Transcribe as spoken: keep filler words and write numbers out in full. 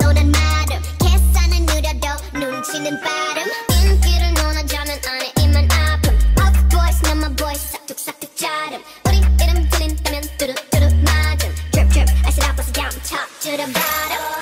똘똘한 마름 계산은 느려도 눈치는 빠름 인기를 논하자는 안에 입만 아픔 Of boys 난 my boys 싹둑싹둑 자름 우리 이름 들린다면 뚜루뚜루 맞음 Drip drip I sit up as a down top to the bottom